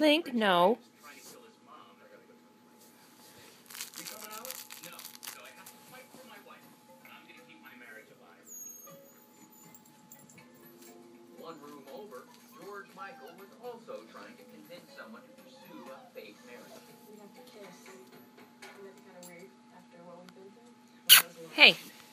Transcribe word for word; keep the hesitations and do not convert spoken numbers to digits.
think? No. One room over, George Michael was also trying to convince someone to pursue a fake marriage. We have to kiss. Isn't that kind of weird after what we've been through? Hey.